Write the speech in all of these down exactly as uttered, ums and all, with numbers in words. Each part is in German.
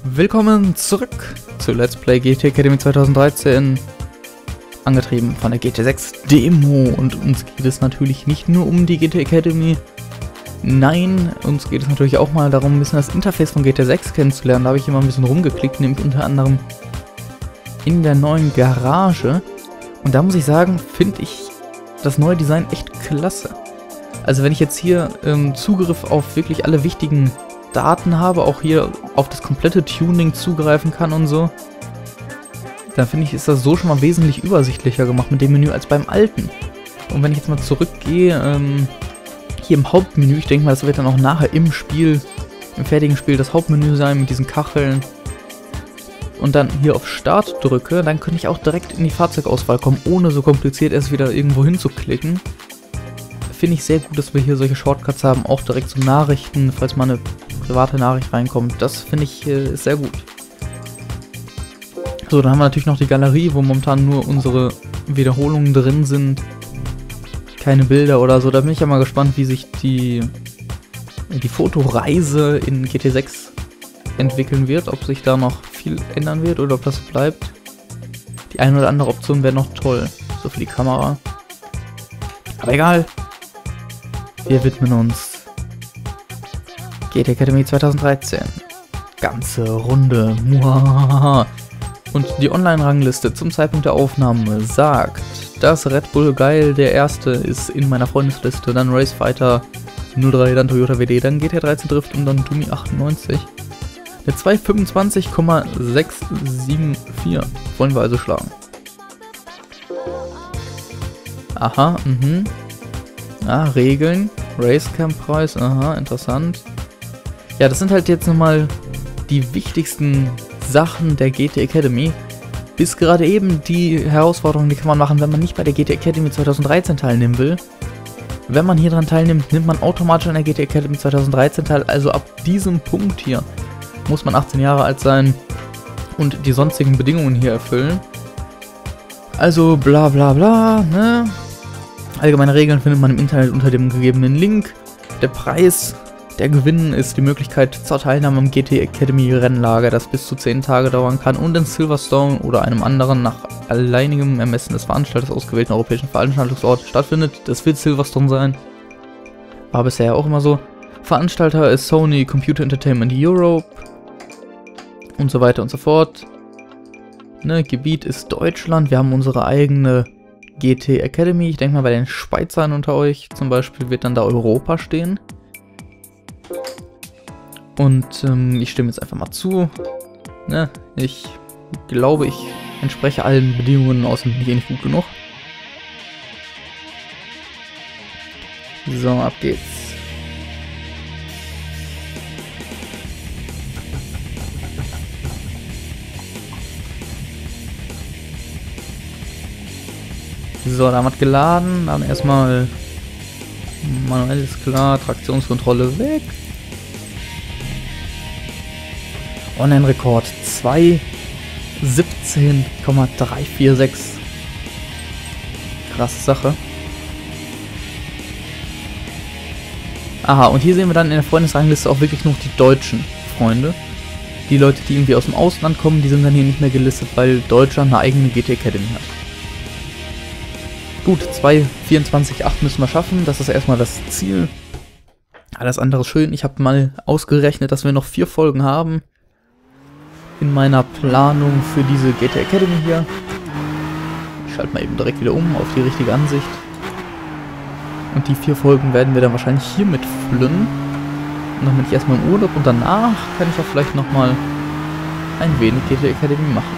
Willkommen zurück zu Let's Play G T Academy zweitausenddreizehn, angetrieben von der G T sechs Demo, und uns geht es natürlich nicht nur um die G T Academy, nein, uns geht es natürlich auch mal darum, ein bisschen das Interface von G T sechs kennenzulernen. Da habe ich immer ein bisschen rumgeklickt, nämlich unter anderem in der neuen Garage, und da muss ich sagen, finde ich das neue Design echt klasse. Also wenn ich jetzt hier ähm, Zugriff auf wirklich alle wichtigen Daten habe, auch hier auf das komplette Tuning zugreifen kann und so, dann finde ich, ist das so schon mal wesentlich übersichtlicher gemacht mit dem Menü als beim alten. Und wenn ich jetzt mal zurückgehe, ähm, hier im Hauptmenü, ich denke mal, das wird dann auch nachher im Spiel, im fertigen Spiel das Hauptmenü sein mit diesen Kacheln, und dann hier auf Start drücke, dann könnte ich auch direkt in die Fahrzeugauswahl kommen, ohne so kompliziert erst wieder irgendwo hinzuklicken. Finde ich sehr gut, dass wir hier solche Shortcuts haben, auch direkt zum Nachrichten, falls mal eine private Nachricht reinkommt. Das finde ich äh, ist sehr gut. So, dann haben wir natürlich noch die Galerie, wo momentan nur unsere Wiederholungen drin sind. Keine Bilder oder so. Da bin ich ja mal gespannt, wie sich die, die Fotoreise in G T sechs entwickeln wird. Ob sich da noch viel ändern wird oder ob das bleibt. Die eine oder andere Option wäre noch toll. So für die Kamera. Aber egal. Wir widmen uns G T Academy zweitausenddreizehn. Ganze Runde. Muahaha. Und die Online-Rangliste zum Zeitpunkt der Aufnahme sagt, dass Red Bull Geil der erste ist in meiner Freundesliste, dann Race Fighter null drei, dann Toyota W D, dann G T dreizehn Drift und dann Dumi achtundneunzig. Der zwei fünfundzwanzig Komma sechs sieben vier wollen wir also schlagen. Aha, mhm. Ah, Regeln. Racecam-Preis, aha, interessant. Ja, das sind halt jetzt nochmal die wichtigsten Sachen der G T Academy. Bis gerade eben die Herausforderungen, die kann man machen, wenn man nicht bei der G T Academy zweitausenddreizehn teilnehmen will. Wenn man hier dran teilnimmt, nimmt man automatisch an der G T Academy zweitausenddreizehn teil. Also ab diesem Punkt hier muss man achtzehn Jahre alt sein und die sonstigen Bedingungen hier erfüllen. Also bla bla bla, ne? Allgemeine Regeln findet man im Internet unter dem gegebenen Link. Der Preis, der Gewinn ist die Möglichkeit zur Teilnahme am G T Academy Rennlager, das bis zu zehn Tage dauern kann und in Silverstone oder einem anderen nach alleinigem Ermessen des Veranstalters ausgewählten europäischen Veranstaltungsort stattfindet. Das wird Silverstone sein. War bisher auch immer so. Veranstalter ist Sony Computer Entertainment Europe und so weiter und so fort. Ne, Gebiet ist Deutschland. Wir haben unsere eigene G T Academy. Ich denke mal, bei den Schweizern unter euch zum Beispiel wird dann da Europa stehen. Und ähm, ich stimme jetzt einfach mal zu. Ne, ich glaube, ich entspreche allen Bedingungen, außer bin ich eh nicht gut genug. So, ab geht's. So, da haben wir geladen, dann erstmal manuell ist klar, Traktionskontrolle weg. Online-Rekord zwei siebzehn Komma drei vier sechs. Krasse Sache. Aha, und hier sehen wir dann in der Freundesrangliste auch wirklich noch die deutschen Freunde. Die Leute, die irgendwie aus dem Ausland kommen, die sind dann hier nicht mehr gelistet, weil Deutschland eine eigene G T Academy hat. Gut, zwei vierundzwanzig Komma acht müssen wir schaffen, das ist erstmal das Ziel. Alles andere ist schön, ich habe mal ausgerechnet, dass wir noch vier Folgen haben in meiner Planung für diese G T Academy hier. Ich schalte mal eben direkt wieder um auf die richtige Ansicht. Und die vier Folgen werden wir dann wahrscheinlich hier mitfüllen. Und dann bin ich erstmal im Urlaub und danach kann ich ja vielleicht nochmal ein wenig G T Academy machen.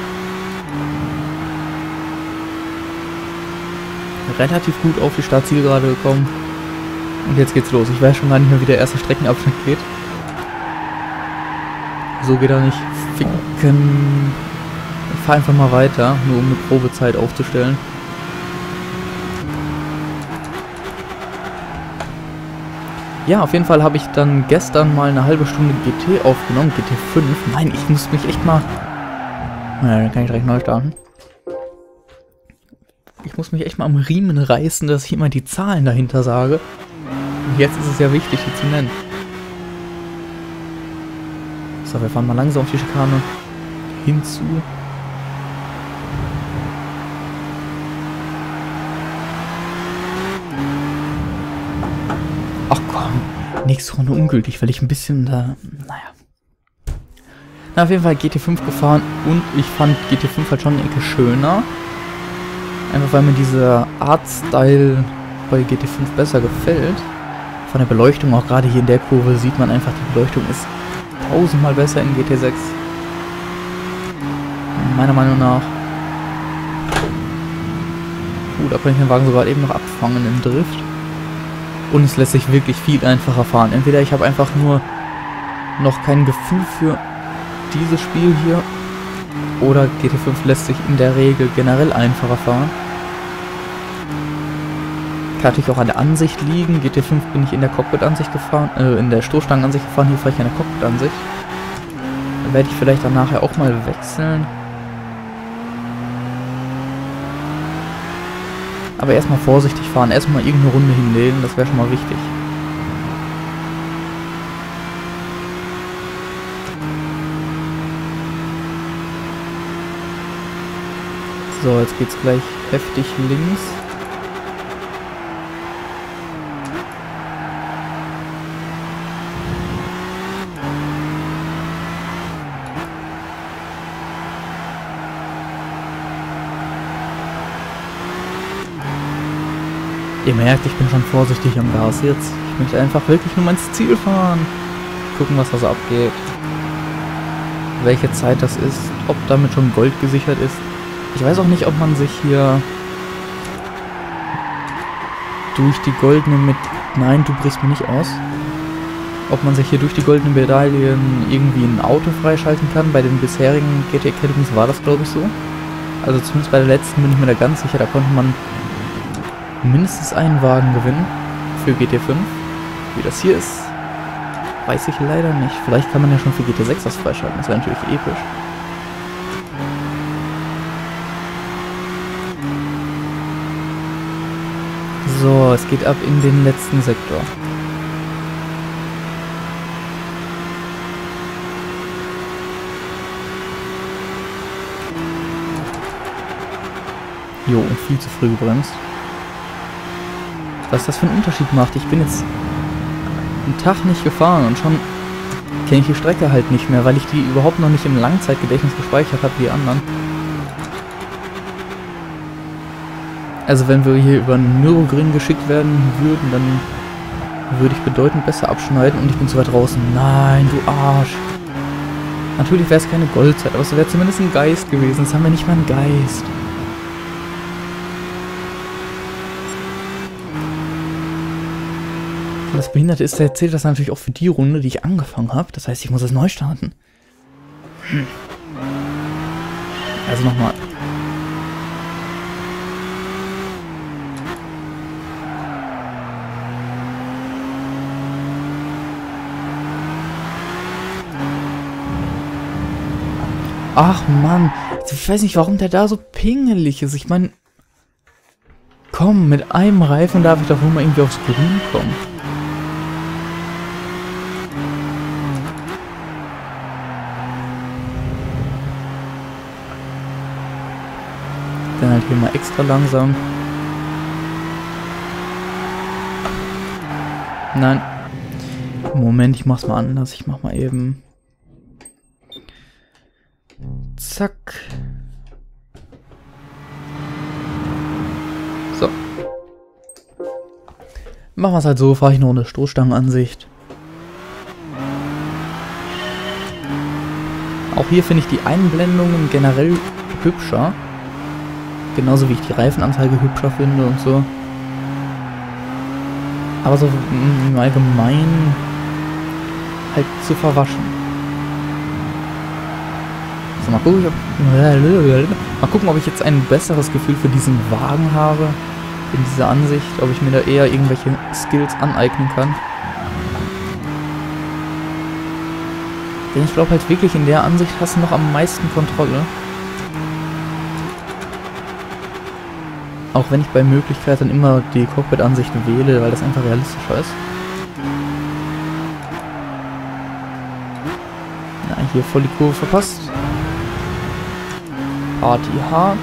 Relativ gut auf die Startzielgerade gekommen. Und jetzt geht's los. Ich weiß schon gar nicht mehr, wie der erste Streckenabschnitt geht. So geht er nicht. Ficken. Ich fahr einfach mal weiter, nur um eine Probezeit aufzustellen. Ja, auf jeden Fall habe ich dann gestern mal eine halbe Stunde G T aufgenommen. G T fünf. Nein, ich muss mich echt mal... Na, dann kann ich direkt neu starten. Ich muss mich echt mal am Riemen reißen, dass ich immer die Zahlen dahinter sage. Und jetzt ist es ja wichtig, die zu nennen. So, wir fahren mal langsam auf die Schikane hinzu. Ach komm, nächste Runde ungültig, weil ich ein bisschen da... Naja. Na, auf jeden Fall G T fünf gefahren und ich fand G T fünf halt schon eine Ecke schöner. Einfach weil mir dieser Art-Style bei G T fünf besser gefällt. Von der Beleuchtung, auch gerade hier in der Kurve, sieht man einfach, die Beleuchtung ist tausendmal besser in G T sechs. Meiner Meinung nach. Uh, da kann ich den Wagen sogar eben noch abfangen im Drift. Und es lässt sich wirklich viel einfacher fahren. Entweder ich habe einfach nur noch kein Gefühl für dieses Spiel hier, oder G T fünf lässt sich in der Regel generell einfacher fahren. Kann natürlich auch an der Ansicht liegen. G T fünf bin ich in der Cockpit-Ansicht gefahren, äh, in der Stoßstangenansicht gefahren, hier fahre ich in der Cockpit-Ansicht. Dann werde ich vielleicht dann nachher auch mal wechseln. Aber erstmal vorsichtig fahren, erstmal irgendeine Runde hinlegen, das wäre schon mal wichtig. So, jetzt geht's gleich heftig links. Ihr merkt, ich bin schon vorsichtig am Gas jetzt. Ich möchte einfach wirklich nur ins Ziel fahren. Gucken, was da so abgeht. Welche Zeit das ist. Ob damit schon Gold gesichert ist. Ich weiß auch nicht, ob man sich hier durch die goldene mit... Nein, du brichst mir nicht aus. Ob man sich hier durch die goldenen Medaillen irgendwie ein Auto freischalten kann. Bei den bisherigen G T Academies war das, glaube ich, so. Also zumindest bei der letzten bin ich mir da ganz sicher. Da konnte man mindestens einen Wagen gewinnen für G T fünf. Wie das hier ist, weiß ich leider nicht. Vielleicht kann man ja schon für G T sechs was freischalten. Das wäre natürlich episch. So, es geht ab in den letzten Sektor. Jo, viel zu früh gebremst. Was das für einen Unterschied macht. Ich bin jetzt einen Tag nicht gefahren und schon kenne ich die Strecke halt nicht mehr, weil ich die überhaupt noch nicht im Langzeitgedächtnis gespeichert habe wie die anderen. Also wenn wir hier über Nürburgring geschickt werden würden, dann würde ich bedeutend besser abschneiden und ich bin zu weit draußen. Nein, du Arsch. Natürlich wäre es keine Goldzeit, aber es wäre zumindest ein Geist gewesen. Jetzt haben wir nicht mal einen Geist. Und das Behinderte ist, der zählt das natürlich auch für die Runde, die ich angefangen habe. Das heißt, ich muss es neu starten. Hm. Also nochmal. Ach Mann, ich weiß nicht, warum der da so pingelig ist. Ich meine, komm, mit einem Reifen darf ich doch wohl mal irgendwie aufs Grün kommen. Dann halt hier mal extra langsam. Nein. Moment, ich mach's mal anders. Ich mach mal eben... Zack. So. Machen wir es halt so, fahre ich noch eine Stoßstangenansicht. Auch hier finde ich die Einblendungen generell hübscher. Genauso wie ich die Reifenanzeige hübscher finde und so. Aber so im Allgemeinen halt zu verwaschen. So, mal gucken, ob, mal gucken, ob ich jetzt ein besseres Gefühl für diesen Wagen habe. In dieser Ansicht, ob ich mir da eher irgendwelche Skills aneignen kann. Denn ich glaube halt wirklich, in der Ansicht hast du noch am meisten Kontrolle. Auch wenn ich bei Möglichkeit dann immer die Cockpit-Ansicht wähle, weil das einfach realistischer ist. Na, hier voll die Kurve verpasst. Party hart.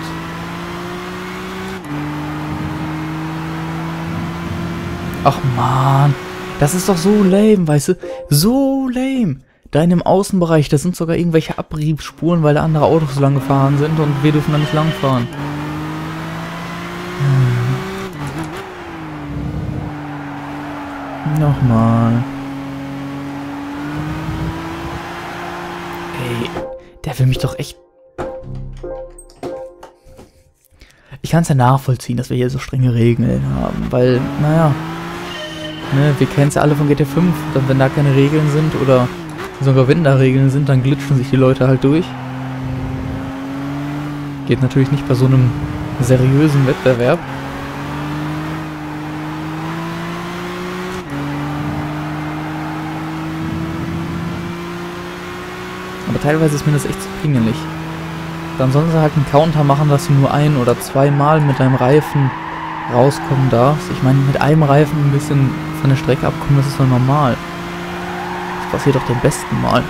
Ach man, das ist doch so lame, weißt du? So lame. Da in dem Außenbereich, da sind sogar irgendwelche Abriebsspuren, weil da andere Autos lang gefahren sind und wir dürfen da nicht lang fahren. Hm. Nochmal. Ey, der will mich doch echt... Ich kann es ja nachvollziehen, dass wir hier so strenge Regeln haben, weil, naja, ne, wir kennen es ja alle von G T fünf, dann wenn da keine Regeln sind oder sogar wenn da Regeln sind, dann glitschen sich die Leute halt durch. Geht natürlich nicht bei so einem seriösen Wettbewerb. Aber teilweise ist mir das echt zu pingelig. Dann sollen sie halt einen Counter machen, dass du nur ein- oder zweimal mit deinem Reifen rauskommen darfst. Ich meine, mit einem Reifen ein bisschen von der Strecke abkommen, das ist doch normal. Das passiert doch dem besten Mal.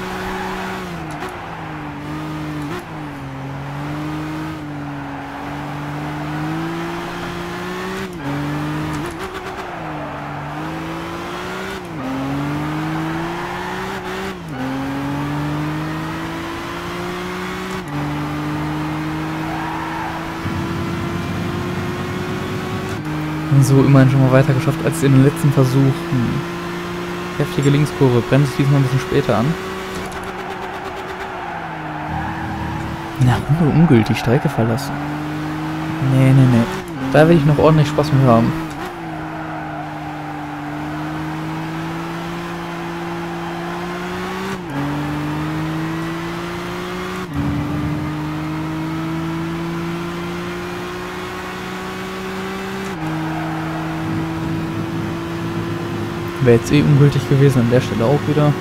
So, immerhin schon mal weiter geschafft als in den letzten Versuchen. Heftige Linkskurve, bremst diesmal ein bisschen später an. Na, nur ungültig Strecke verlassen. Nee, nee, nee. Da will ich noch ordentlich Spaß mit haben. Wäre jetzt eh ungültig gewesen, an der Stelle auch wieder.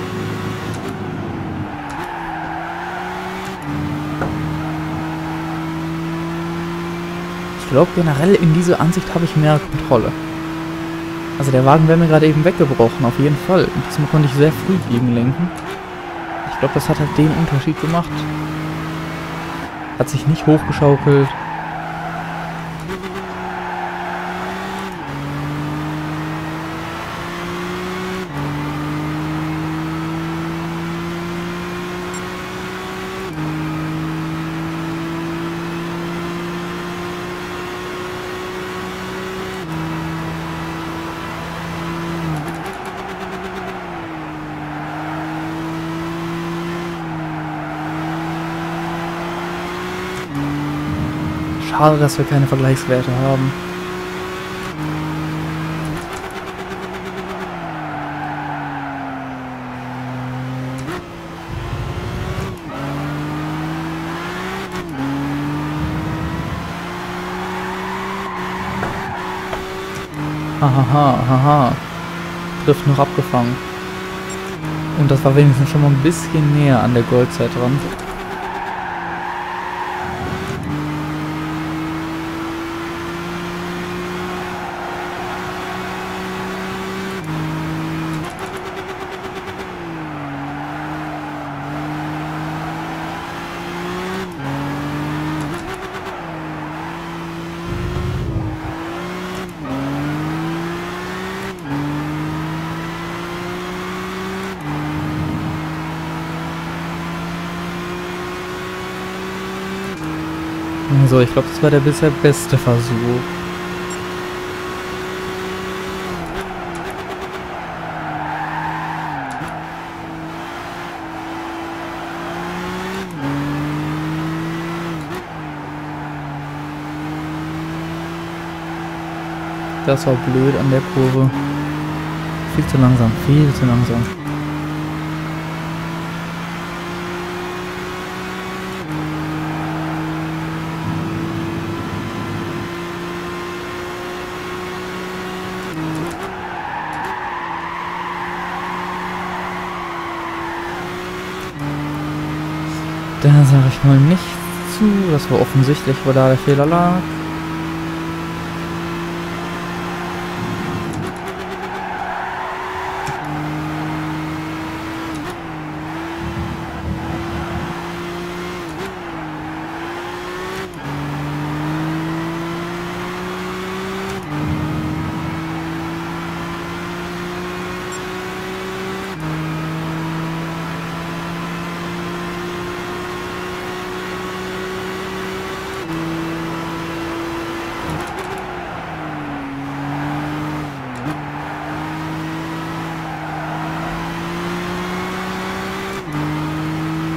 Ich glaube generell in dieser Ansicht habe ich mehr Kontrolle. Also der Wagen wäre mir gerade eben weggebrochen, auf jeden Fall. Und diesmal konnte ich sehr früh gegenlenken. Ich glaube, das hat halt den Unterschied gemacht. Hat sich nicht hochgeschaukelt. Schade, dass wir keine Vergleichswerte haben. Hahaha, haha. Drift noch abgefangen. Und das war wenigstens schon mal ein bisschen näher an der Goldzeit dran. So, ich glaube, das war der bisher beste Versuch. Das war blöd an der Kurve. Viel zu langsam, viel zu langsam. Da sage ich mal nichts zu, das war offensichtlich, wo da der Fehler lag.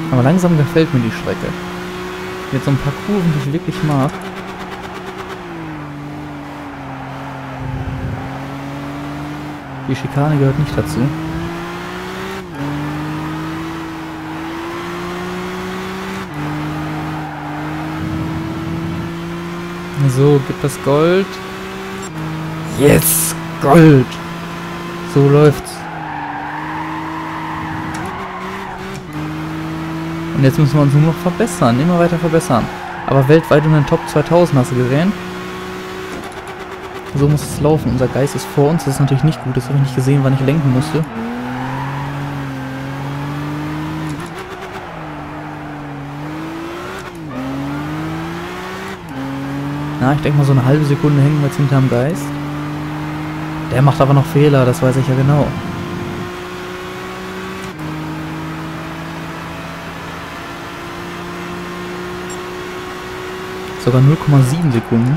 Aber langsam gefällt mir die Strecke. Mit so ein paar Kurven, die ich wirklich mag. Die Schikane gehört nicht dazu. So, gibt das Gold. Yes! Gold! So läuft's. Und jetzt müssen wir uns nur noch verbessern. Immer weiter verbessern. Aber weltweit in den Top zweitausend, hast du gesehen? So muss es laufen. Unser Geist ist vor uns. Das ist natürlich nicht gut. Das habe ich nicht gesehen, wann ich lenken musste. Na, ich denke mal, so eine halbe Sekunde hängen wir jetzt hinterm Geist. Der macht aber noch Fehler, das weiß ich ja genau. Sogar null Komma sieben Sekunden.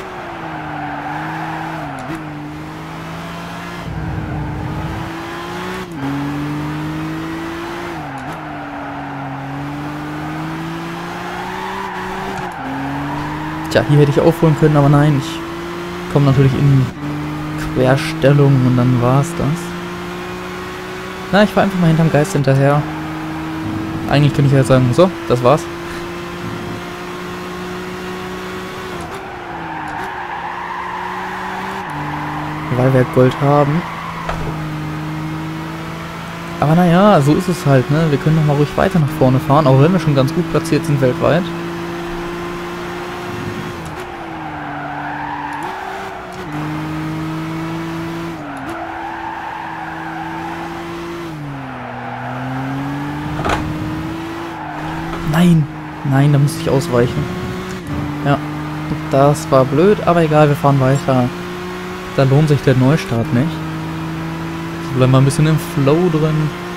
Tja, hier hätte ich aufholen können, aber nein, ich komme natürlich in Querstellung und dann war's das. Na, ich war einfach mal hinterm Geist hinterher. Eigentlich könnte ich ja sagen, so, das war's. Weil wir Gold haben. Aber naja, so ist es halt, ne? Wir können noch mal ruhig weiter nach vorne fahren, auch wenn wir schon ganz gut platziert sind weltweit. Nein, nein, da musste ich ausweichen. Ja, das war blöd, aber egal, wir fahren weiter. Da lohnt sich der Neustart nicht. So bleiben wir ein bisschen im Flow drin.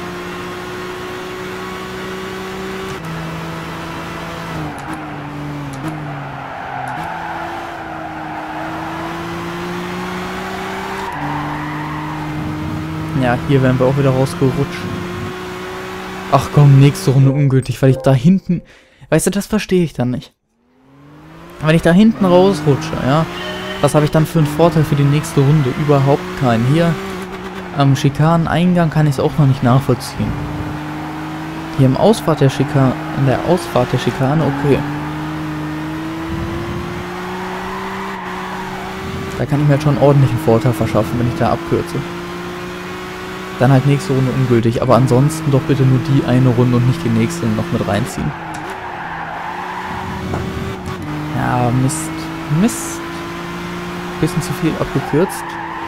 Ja, hier werden wir auch wieder rausgerutscht. Ach komm, nächste Runde ungültig, weil ich da hinten... Weißt du, das verstehe ich dann nicht. Wenn ich da hinten rausrutsche, ja... Was habe ich dann für einen Vorteil für die nächste Runde? Überhaupt keinen. Hier am Schikaneneingang kann ich es auch noch nicht nachvollziehen. Hier im Ausfahrt der Schikane, in der Ausfahrt der Schikane, okay. Da kann ich mir halt schon einen ordentlichen Vorteil verschaffen, wenn ich da abkürze. Dann halt nächste Runde ungültig, aber ansonsten doch bitte nur die eine Runde und nicht die nächste noch mit reinziehen. Ja, Mist. Mist. Bisschen zu viel abgekürzt.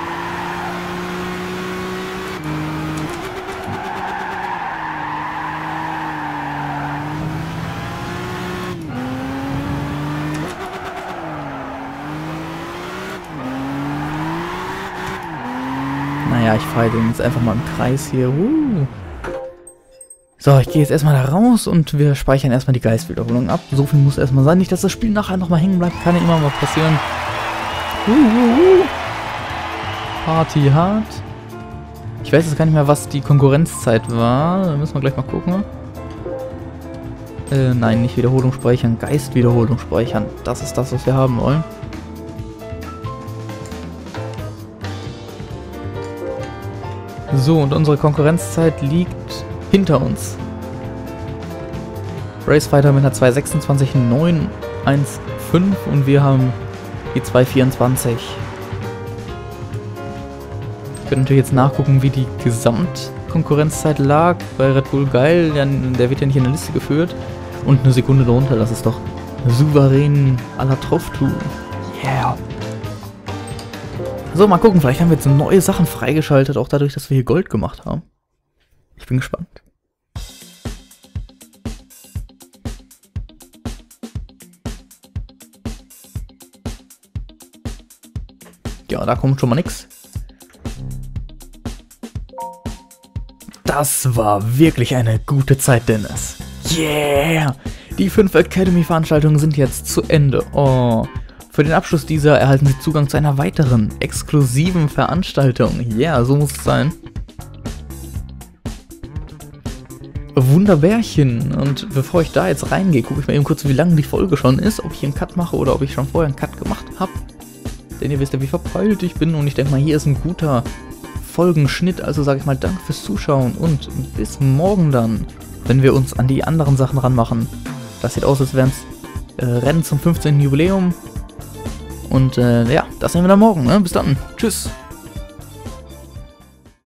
Naja, ich fahre den jetzt einfach mal im Kreis hier. Uh. So, ich gehe jetzt erstmal da raus und wir speichern erstmal die Geistwiederholung ab. So viel muss erstmal sein. Nicht, dass das Spiel nachher nochmal hängen bleibt. Kann ja immer mal passieren. Uh, uh, uh. Party hart. Ich weiß jetzt gar nicht mehr, was die Konkurrenzzeit war. Da müssen wir gleich mal gucken. Äh, nein, nicht Wiederholung speichern. Geistwiederholung speichern. Das ist das, was wir haben wollen. So, und unsere Konkurrenzzeit liegt hinter uns. Racefighter mit einer zwei sechsundzwanzig neun eins fünf und wir haben die zwei vierundzwanzig. Ich könnte natürlich jetzt nachgucken, wie die Gesamtkonkurrenzzeit lag. Bei Red Bull geil, der, der wird ja nicht in der Liste geführt. Und eine Sekunde darunter, das ist doch souverän à la Trophtool. Yeah. So, mal gucken, vielleicht haben wir jetzt neue Sachen freigeschaltet, auch dadurch, dass wir hier Gold gemacht haben. Ich bin gespannt. Ja, da kommt schon mal nix. Das war wirklich eine gute Zeit, Dennis. Yeah! Die fünf Academy-Veranstaltungen sind jetzt zu Ende. Oh. Für den Abschluss dieser erhalten Sie Zugang zu einer weiteren, exklusiven Veranstaltung. Ja, yeah, so muss es sein. Wunderbärchen. Und bevor ich da jetzt reingehe, gucke ich mal eben kurz, wie lange die Folge schon ist, ob ich einen Cut mache oder ob ich schon vorher einen Cut gemacht habe. Denn ihr wisst ja, wie verpeilt ich bin und ich denke mal, hier ist ein guter Folgenschnitt. Also sage ich mal, danke fürs Zuschauen und bis morgen dann, wenn wir uns an die anderen Sachen ranmachen. Das sieht aus, als wären es äh, Rennen zum fünfzehnten Jubiläum. Und äh, ja, das sehen wir dann morgen. Ne? Bis dann. Tschüss.